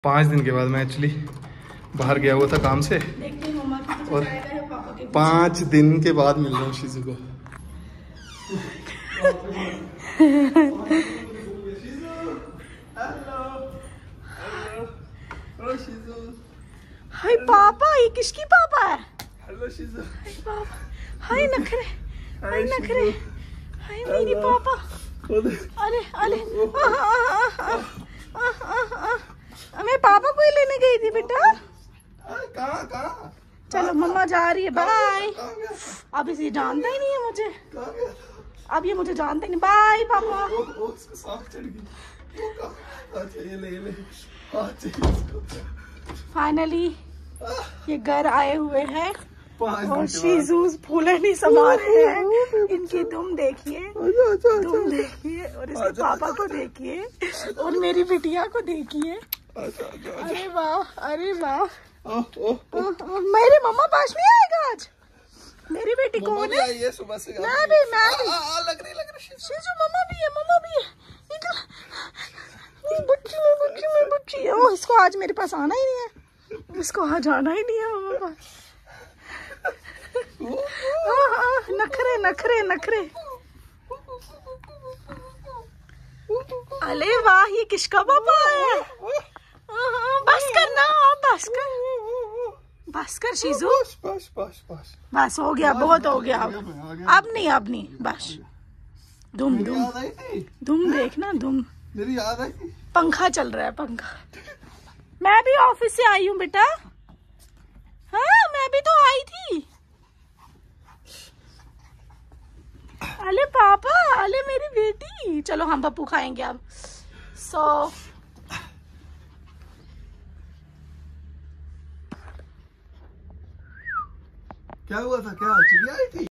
5 दिन के बाद मैं एक्चुअली बाहर गया हुआ था काम से और 5 दिन के बाद मिल रहा हूँ शीजू को। हाय पापा, ये किसकी पापा है? हेलो शीजू। हाय पापा, हाय नखरे, हाय नखरे, हाय मेरी पापा। अरे अरे मैं पापा को ही लेने गई थी बेटा। कहाँ? चलो मम्मा जा रही है, बाय। अब इसे जानता ही नहीं है मुझे, अब ये मुझे जानता ही नहीं। बाय पापा। फाइनली ये घर आए हुए हैं और शीजूस फूले नहीं समा रहे हैं। इनकी दुम देखिए, दुम देखिए, और इसके पापा को देखिए और मेरी बिटिया को देखिए। अरे वाह, अरे वाह। मेरे मम्मा पास नहीं आएगा आज। मेरी बेटी कौन है? ये सुबह से मैं भी लग रही शीजू मम्मा भी है। बुच्ची ओ, इसको आज मेरे पास आना ही नहीं है, इसको आज आना ही नहीं है मम्मा पास। नखरे नखरे नखरे। अरे वाह, ये किसका पापा है? बस करना, बस कर शीजू, बस हो गया, बहुत हो गया। अब नहीं बस। धुम देखना, धुम। मेरी याद आई थी। पंखा चल रहा है, पंखा। मैं भी ऑफिस से आई हूँ बेटा। हाँ, मैं भी तो आई थी। अरे पापा, अरे मेरी बेटी। चलो हम पप्पू खाएंगे अब। क्या हुआ था? क्या चिड़िया आई थी?